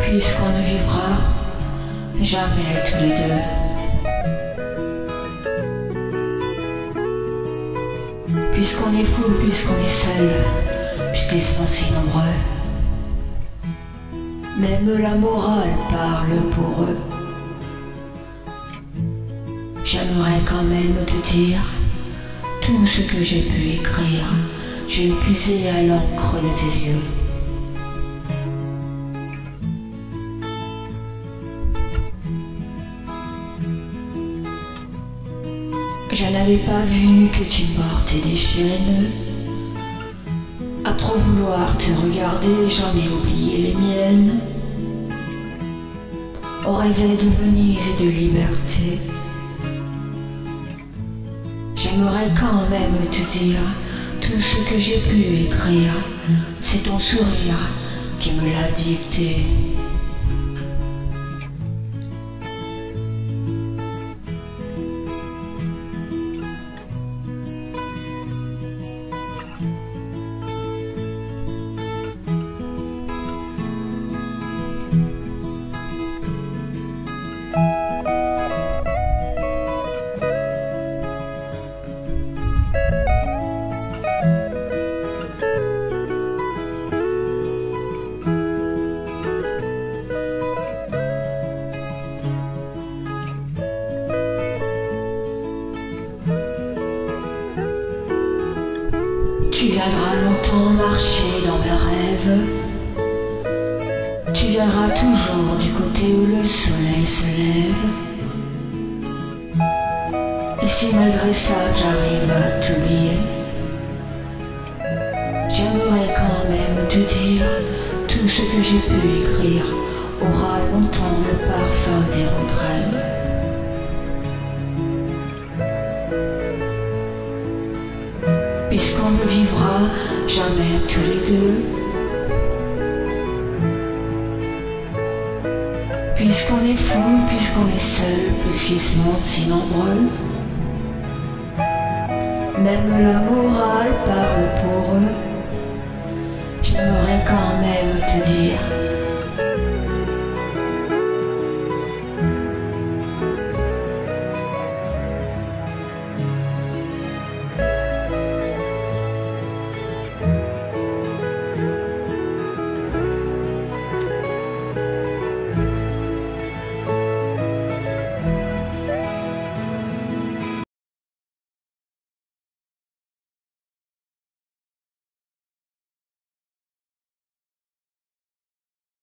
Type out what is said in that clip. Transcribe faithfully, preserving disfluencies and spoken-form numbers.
puisqu'on ne vivra jamais tous les deux. Puisqu'on est fou, puisqu'on est seul, puisqu'ils sont si nombreux, même la morale parle pour eux. J'aimerais quand même te dire tout ce que j'ai pu écrire, j'ai puisé à l'encre de tes yeux. Je n'avais pas vu que tu portais des chaînes. À trop vouloir te regarder, j'en ai oublié les miennes. On rêvait de Venise et de liberté. J'aimerais quand même te dire tout ce que j'ai pu écrire. C'est ton sourire qui me l'a dicté. Tu viendras longtemps marcher dans mes rêves. Tu viendras toujours du côté où le soleil se lève. Et si malgré ça j'arrive à t'oublier, j'aimerais quand même te dire tout ce que j'ai pu écrire aura longtemps le parfum des regrets. Puisqu'on ne vivra jamais tous les deux, puisqu'on est fou, puisqu'on est seul, puisqu'ils sont si nombreux, même la morale parle pour eux. J'aimerais quand même te dire